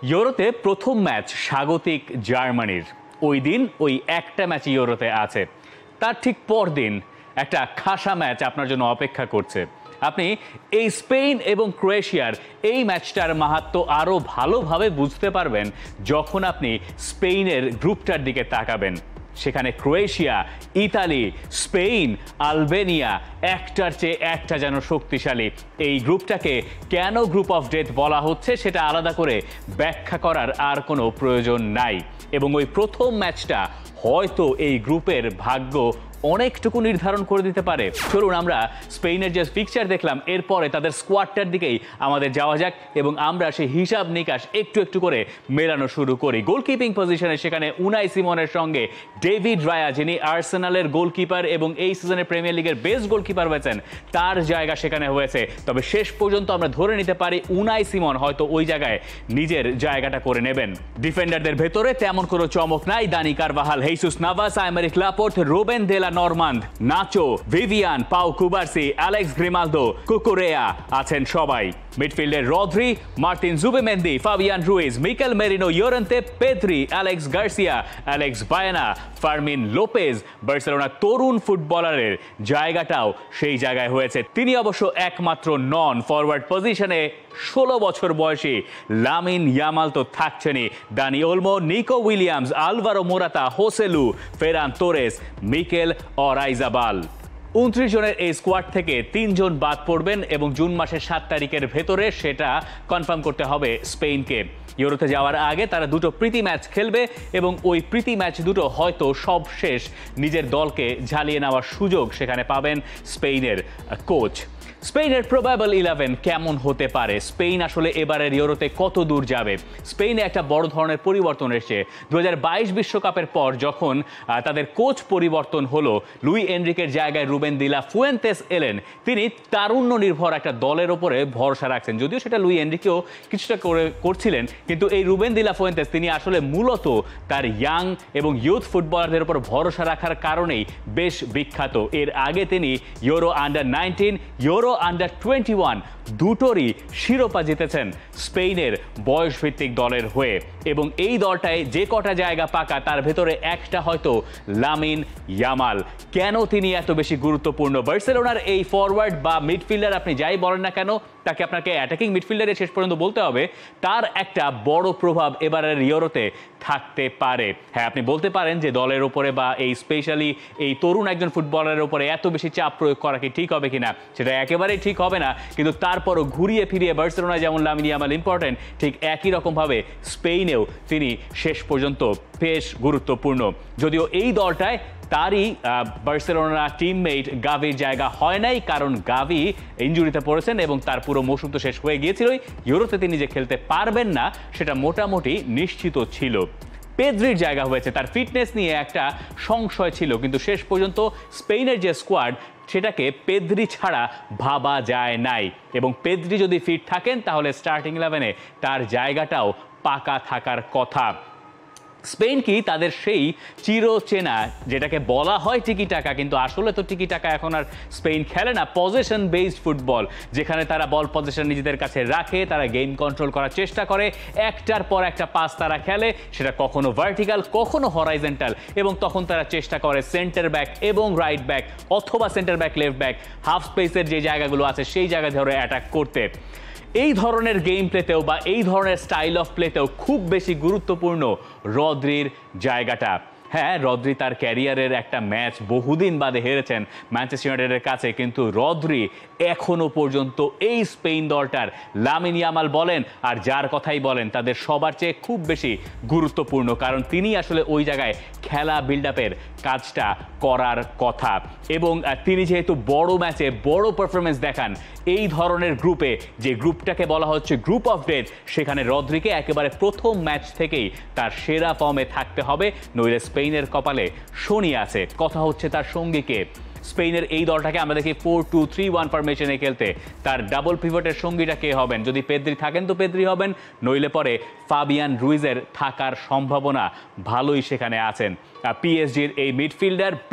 ইউরোতে প্রথম ম্যাচ স্বাগতিক জার্মানির। ওই দিন ওই একটা ম্যাচ ইউরোতে আছে, তার ঠিক পরদিন একটা খাসা ম্যাচ আপনার জন্য অপেক্ষা করছে। আপনি এই স্পেন এবং ক্রোয়েশিয়ার এই ম্যাচটার মাহাত্ম্য আরও ভালোভাবে বুঝতে পারবেন যখন আপনি স্পেনের গ্রুপটার দিকে তাকাবেন। সেখানে ক্রোয়েশিয়া, ইতালি, স্পেন, আলবেনিয়া একটার চেয়ে একটা যেন শক্তিশালী। এই গ্রুপটাকে কেন গ্রুপ অফ ডেথ বলা হচ্ছে সেটা আলাদা করে ব্যাখ্যা করার আর কোনো প্রয়োজন নাই। এবং ওই প্রথম ম্যাচটা হয়তো এই গ্রুপের ভাগ্য অনেকটুকু নির্ধারণ করে দিতে পারে। চলুন আমরা স্পেনের যে ফিক্সচার দেখলাম এরপরে তাদের স্কোয়াডটার দিকেই আমাদের যাওয়া যাক এবং আমরা সেই হিসাব নিকাশ একটু একটু করে মেলানো শুরু করি। গোলকিপিং পজিশনে সেখানে উনাই সিমনের সঙ্গে ডেভিড রায়া, যিনি আর্সেনালের গোলকিপার এবং এই সিজনে প্রিমিয়ার লিগের বেস্ট গোলকিপার হয়েছেন, তার জায়গা সেখানে হয়েছে। তবে শেষ পর্যন্ত আমরা ধরে নিতে পারি উনাই সিমন হয়তো ওই জায়গায় নিজের জায়গাটা করে নেবেন। ডিফেন্ডারদের ভেতরে তেমন কোনো চমক নাই। Dani Carvajal, Jesus Navas, Aymeric Laporte, Robin Le Normand, Nacho, Vivian, Pau Cubarsi, Alex Grimaldo, Cucurella আছেন সবাই। মিডফিল্ডে Rodri, Martin Zubimendi, Fabian Ruiz, Mikel Merino, Llorente, Pedri, Alex Garcia, Alex Baena, Fermin Lopez. বার্সেলোনার তরুণ ফুটবলারের জায়গাটাও সেই জায়গায় হয়েছে। তিনি অবশ্য একমাত্র নন। ফরওয়ার্ড পজিশনে 16 বছর বয়সী লামিন ইয়ামাল তো থাকছেনই। Dani Olmo, Nico Williams, Alvaro Morata, Joselu, Ferran Torres, Mikel Oyarzabal. 29 জনের এই স্কোয়াড থেকে 3 জন বাদ পড়বেন এবং জুন মাসের 7 তারিখের ভেতরে সেটা কনফার্ম করতে হবে স্পেনকে। ইউরোতে যাওয়ার আগে তারা দুটো প্রীতি ম্যাচ খেলবে এবং ওই প্রীতি ম্যাচ দুটো হয়তো সব শেষ নিজের দলকে ঝালিয়ে নেওয়ার সুযোগ সেখানে পাবেন স্পেনের কোচ। স্পেনের প্রবাবল 11 কেমন হতে পারে? স্পেন আসলে এবারের ইউরোতে কত দূর যাবে? স্পেনে একটা বড় ধরনের পরিবর্তন এসেছে 2022 বিশ্বকাপের পর, যখন তাদের কোচ পরিবর্তন হলো। লুই এনরিকের জায়গায় রুবেন দিলা ফুয়েন্তেস এলেন। তিনি তারুণ্য নির্ভর একটা দলের ওপরে ভরসা রাখছেন, যদিও সেটা লুই এনরিকেও কিছুটা করছিলেন, কিন্তু এই রুবেন দিলা ফুয়েন্তেস তিনি আসলে মূলত তার ইয়াং এবং ইউথ ফুটবলারদের উপর ভরসা রাখার কারণেই বেশ বিখ্যাত। এর আগে তিনি ইউরো আন্ডার 19, ইউরো আন্ডার 21 দুটোরই শিরোপা জিতেছেন স্পেনের বয়সভিত্তিক দলের হয়ে। এবং এই দলটায় যে কটা জায়গা পাকা তার ভেতরে একটা হয়তো লামিন ইয়ামাল। কেন তিনি এত বেশি গুরুত্বপূর্ণ? বার্সেলোনার এই ফরওয়ার্ড বা মিডফিল্ডার আপনি যাই বলেন না কেন, তাকে আপনাকে অ্যাটাকিং মিডফিল্ডারে শেষ পর্যন্ত বলতে হবে, তার একটা বড় প্রভাব এবারের ইউরোতে থাকতে পারে। হ্যাঁ, আপনি বলতে পারেন যে দলের উপরে বা এই স্পেশালি এই তরুণ একজন ফুটবলারের উপরে এত বেশি চাপ প্রয়োগ করা কি ঠিক হবে কিনা? সেটা একেবারেই ঠিক হবে না, কিন্তু তারপরও ঘুরিয়ে ফিরিয়ে বার্সেলোনা যেমন লামিন ইয়ামাল ইম্পর্টেন্ট, ঠিক একই রকমভাবে স্পেনেও তিনি শেষ পর্যন্ত বেশ গুরুত্বপূর্ণ। যদিও এই দলটায় তারই বার্সেলোনা টিমমেট গাভির জায়গা হয় নাই, কারণ গাভি ইনজুরিতে পড়েছেন এবং তার পুরো মৌসুম তো শেষ হয়ে গিয়েছিলই। ইউরোতে তিনি যে খেলতে পারবেন না সেটা মোটামুটি নিশ্চিত ছিল। পেদ্রির জায়গা হয়েছে, তার ফিটনেস নিয়ে একটা সংশয় ছিল, কিন্তু শেষ পর্যন্ত স্পেনের যে স্কোয়াড সেটাকে পেদ্রি ছাড়া ভাবা যায় নাই। এবং পেদ্রি যদি ফিট থাকেন তাহলে স্টার্টিং 11-এ তার জায়গাটাও পাকা থাকার কথা। স্পেন কি তাদের সেই চিরচেনা, যেটাকে বলা হয় টিকি টাকা, কিন্তু আসলে তো টিকি টাকা এখন আর স্পেন খেলে না, পজিশন বেসড ফুটবল, যেখানে তারা বল পজিশন নিজেদের কাছে রাখে, তারা গেম কন্ট্রোল করার চেষ্টা করে, একটার পর একটা পাস তারা খেলে, সেটা কখনো ভার্টিক্যাল কখনো হরাইজেন্টাল, এবং তখন তারা চেষ্টা করে সেন্টার ব্যাক এবং রাইট ব্যাক অথবা centre back left back half স্পেসের যে জায়গাগুলো আছে সেই জায়গা ধরে অ্যাটাক করতে। এই ধরনের গেম প্লেতেও বা এই ধরনের স্টাইল অফ প্লেতেও খুব বেশি গুরুত্বপূর্ণ রদ্রির জায়গাটা। হ্যাঁ, রদ্রি তার ক্যারিয়ারের একটা ম্যাচ বহুদিন বাদে হেরেছেন ম্যানচেস্টার ইউনাইটেডের কাছে, কিন্তু রদ্রি এখনো পর্যন্ত এই স্পেন দলটার লামিন ইয়ামাল বলেন আর যার কথাই বলেন তাদের সবার চেয়ে খুব বেশি গুরুত্বপূর্ণ, কারণ তিনি আসলে ওই জায়গায় খেলা বিল্ড আপের কাজটা করার কথা। এবং তিনি যেহেতু বড় ম্যাচে বড় পারফরমেন্স দেখান, এই ধরনের গ্রুপে যে গ্রুপটাকে বলা হচ্ছে গ্রুপ অফ ডেথ, সেখানে রদ্রিকে একেবারে প্রথম ম্যাচ থেকেই তার সেরা ফর্মে থাকতে হবে, নইলে স্পেনের কপালে শনি আছে। কথা হচ্ছে তার সঙ্গীকে। স্পেনের এই দলটাকে আমরা দেখি 4-2-3-1 ফরমেশনে খেলতে। তার ডাবল পিভটের সঙ্গীটা কে হবেন? যদি পেদ্রি থাকেন তো পেদ্রি হবেন, নইলে পরে ফাবিয়ান রুইজের থাকার সম্ভাবনা ভালোই সেখানে আছেন। পিএসজির এই মিডফিল্ডার বেশ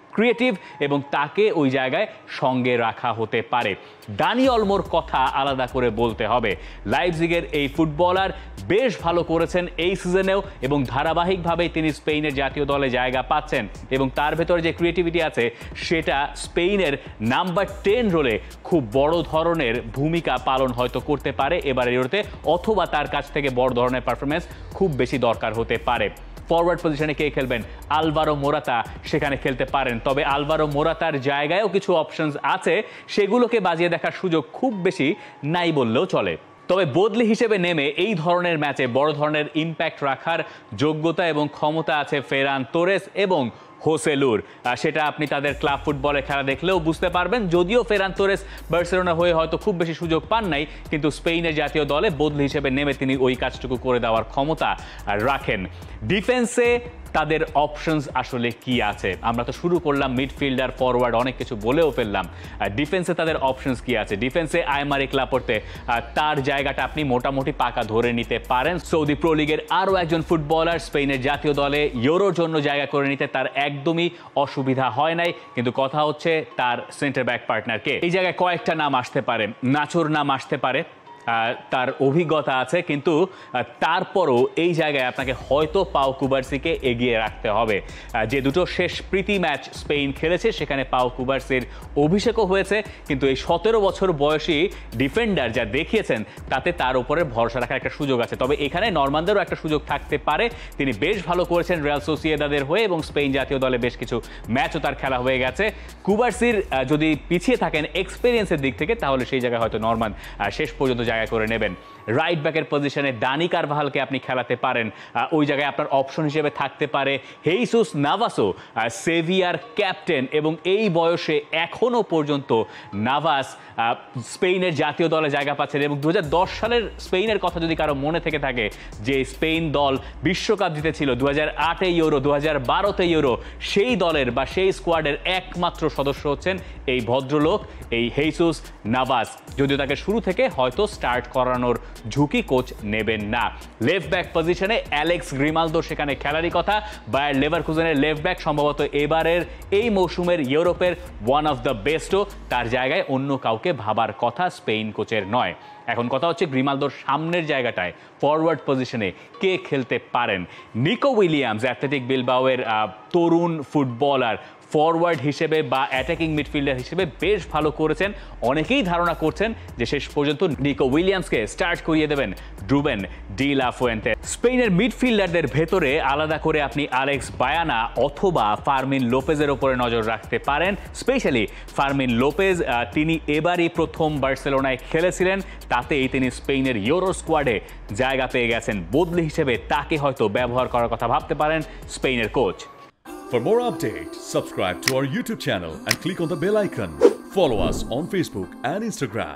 ক্রিয়েটিভ এবং তাকে ওই জায়গায় সঙ্গে রাখা হতে পারে। দানি অলমোর কথা আলাদা করে বলতে হবে। লাইপজিগের এই ফুটবলার বেশ ভালো করেছেন এই সিজনেও এবং ধারাবাহিকভাবেই তিনি স্পেনের জাতীয় দলে জায়গা পাচ্ছেন এবং তার ভেতরে যে ক্রিয়েটিভিটি আছে সেটা স্পেনের নাম্বার 10 রোলে খুব বড় ধরনের ভূমিকা পালন হয়তো করতে পারে এবারের ইউরোতে, অথবা তার কাছ থেকে বড় ধরনের পারফরমেন্স খুব বেশি দরকার হতে পারে। ফরওয়ার্ড পজিশনে কে খেলবেন? আলভারো মোরাতা সেখানে খেলতে পারেন, তবে আলভারো মোরাতার জায়গায়ও কিছু অপশনস আছে, সেগুলোকে বাজিয়ে দেখার সুযোগ খুব বেশি নাই বললেও চলে। তবে বদলি হিসেবে নেমে এই ধরনের ম্যাচে বড় ধরনের ইম্প্যাক্ট রাখার যোগ্যতা এবং ক্ষমতা আছে ফেরান তোরেস এবং হোসে লুর। সেটা আপনি তাদের ক্লাব ফুটবলে খেলা দেখলেও বুঝতে পারবেন। যদিও ফেরান তোরেস বার্সেলোনা হয়ে হয়তো খুব বেশি সুযোগ পান নাই, কিন্তু স্পেনের জাতীয় দলে বদলি হিসেবে নেমে তিনি ওই কাজটুকু করে দেওয়ার ক্ষমতা রাখেন। ডিফেন্সে তাদের অপশনস আসলে কি আছে? আমরা তো শুরু করলাম মিডফিল্ডার, ফরওয়ার্ড, অনেক কিছু বলেও ফেললাম। ডিফেন্সে তাদের অপশনস কি আছে? ডিফেন্সে আইমারিক লাপোর্তে, তার জায়গাটা আপনি মোটামুটি পাকা ধরে নিতে পারেন। সৌদি প্রো লিগের আরও একজন ফুটবলার, স্পেনের জাতীয় দলে ইউরোর জন্য জায়গা করে নিতে তার একদমই অসুবিধা হয় নাই, কিন্তু কথা হচ্ছে তার সেন্টার ব্যাক পার্টনারকে। এই জায়গায় কয়েকটা নাম আসতে পারে, নাচোর নাম আসতে পারে, তার অভিজ্ঞতা আছে, কিন্তু তারপরও এই জায়গায় আপনাকে হয়তো পাও কুবার্সিকে এগিয়ে রাখতে হবে। যে দুটো শেষ প্রীতি ম্যাচ স্পেন খেলেছে সেখানে পাও কুবার্সির অভিষেকও হয়েছে, কিন্তু এই 17 বছর বয়সী ডিফেন্ডার যা দেখিয়েছেন তাতে তার উপরে ভরসা রাখার একটা সুযোগ আছে। তবে এখানে নরমানদেরও একটা সুযোগ থাকতে পারে। তিনি বেশ ভালো করেছেন রিয়াল সোসিয়েদাদের হয়ে এবং স্পেন জাতীয় দলে বেশ কিছু ম্যাচও তার খেলা হয়ে গেছে। কুবার্সির যদি পিছিয়ে থাকেন এক্সপিরিয়েন্সের দিক থেকে, তাহলে সেই জায়গায় হয়তো নরমান শেষ পর্যন্ত জায়গা করে নেবেন। রাইট ব্যাকের পজিশনে দানি কারভালকে আপনি খেলাতে পারেন। ওই জায়গায় আপনার অপশন হিসেবে থাকতে পারে হেইসুস নাভাসও, সেভিয়ার ক্যাপ্টেন, এবং এই বয়সে এখনো পর্যন্ত নাভাস স্পেনের জাতীয় দলে জায়গা পাচ্ছেন। এবং 2010 সালের স্পেনের কথা যদি কারো মনে থেকে থাকে, যে স্পেন দল বিশ্বকাপ জিতেছিল 2008-এ ইউরো, 2012-তে ইউরো, সেই দলের বা সেই স্কোয়াডের একমাত্র সদস্য হচ্ছেন এই ভদ্রলোক, এই হেইসুস নাভাস। যদিও তাকে শুরু থেকে হয়তো স্টার্ট করানোর ঝুঁকি কোচ নেবেন না। লেফট ব্যাক পজিশনে অ্যালেক্স গ্রিমালদো সেখানে খেলারই কথা। বায়ার লেভারকুজেনের লেফট ব্যাক সম্ভবত এবারের এই মৌসুমের ইউরোপের ওয়ান অফ দ্য বেস্টও, তার জায়গায় অন্য কাউকে ভাবার কথা স্পেন কোচের নয়। এখন কথা হচ্ছে গ্রিমালদোর সামনের জায়গাটায় ফরওয়ার্ড পজিশনে কে খেলতে পারেন? নিকো উইলিয়ামস অ্যাথলেটিক বিলবাওয়ের তরুণ ফুটবলার, ফরওয়ার্ড হিসেবে বা অ্যাটাকিং মিডফিল্ডার হিসেবে বেশ ভালো করেছেন। অনেকেই ধারণা করছেন যে শেষ পর্যন্ত নিকো উইলিয়ামসকে স্টার্ট করিয়ে দেবেন রুবেন ডি লা ফুয়েন্তে। স্পেনের মিডফিল্ডারদের ভেতরে আলাদা করে আপনি আলেক্স বায়ানা অথবা ফার্মিন লোপেজের ওপরে নজর রাখতে পারেন। স্পেশালি ফার্মিন লোপেজ, তিনি এবারই প্রথম বার্সেলোনায় খেলেছিলেন, তাতেই তিনি স্পেনের ইউরো স্কোয়াডে জায়গা পেয়ে গেছেন। বদলি হিসেবে তাকে হয়তো ব্যবহার করার কথা ভাবতে পারেন স্পেনের coach. For more updates, subscribe to our YouTube channel and click on the bell icon. Follow us on Facebook and Instagram.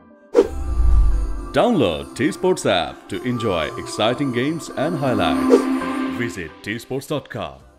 Download T-Sports app to enjoy exciting games and highlights. Visit tsports.com.